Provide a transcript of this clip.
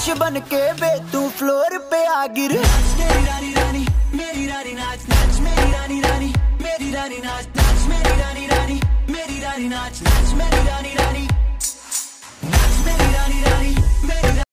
फर्श बन के बे तू फ्लोर पे आ गिर। मेरी रानी रानी मेरी रानी नाच नाच मेरी रानी रानी मेरी रानी नाच नाच मेरी रानी रानी मेरी रानी नाच नाच मेरी रानी।